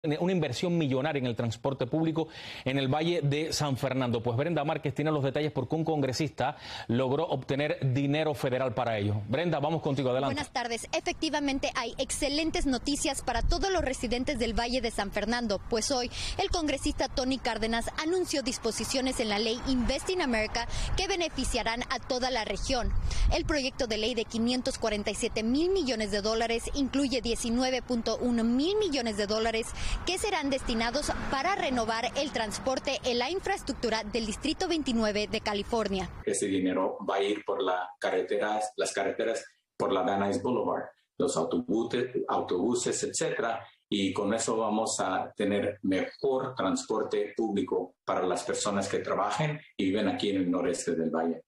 Una inversión millonaria en el transporte público en el Valle de San Fernando. Pues Brenda Márquez tiene los detalles porque un congresista logró obtener dinero federal para ello. Brenda, vamos contigo, adelante. Buenas tardes. Efectivamente hay excelentes noticias para todos los residentes del Valle de San Fernando, pues hoy el congresista Tony Cárdenas anunció disposiciones en la ley Invest in America que beneficiarán a toda la región. El proyecto de ley de 547 mil millones de dólares incluye 19.1 mil millones de dólares que serán destinados para renovar el transporte en la infraestructura del Distrito 29 de California. Ese dinero va a ir por las carreteras por la Van Nuys Boulevard, los autobuses, etcétera, y con eso vamos a tener mejor transporte público para las personas que trabajen y viven aquí en el noreste del valle.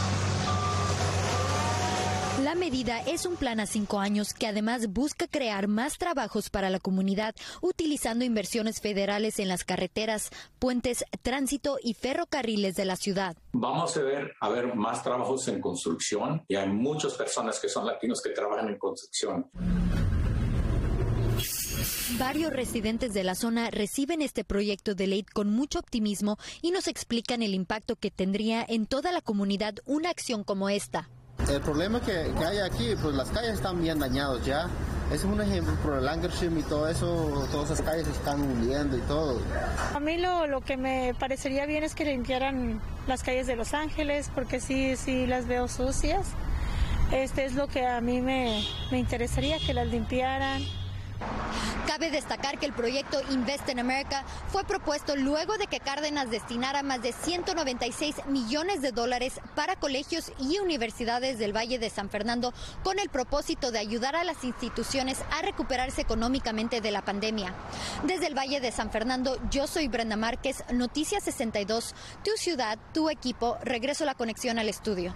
La medida es un plan a 5 años que además busca crear más trabajos para la comunidad utilizando inversiones federales en las carreteras, puentes, tránsito y ferrocarriles de la ciudad. Vamos a ver más trabajos en construcción y hay muchas personas que son latinos que trabajan en construcción. Varios residentes de la zona reciben este proyecto de ley con mucho optimismo y nos explican el impacto que tendría en toda la comunidad una acción como esta. El problema que hay aquí, pues las calles están bien dañadas ya. Es un ejemplo por el Langershim y todo eso, todas esas calles están hundiendo y todo. A mí lo que me parecería bien es que limpiaran las calles de Los Ángeles, porque sí las veo sucias. Es lo que a mí me interesaría, que las limpiaran. Cabe destacar que el proyecto Invest in America fue propuesto luego de que Cárdenas destinara más de 196 millones de dólares para colegios y universidades del Valle de San Fernando con el propósito de ayudar a las instituciones a recuperarse económicamente de la pandemia. Desde el Valle de San Fernando, yo soy Brenda Márquez, Noticias 62, tu ciudad, tu equipo. Regreso la conexión al estudio.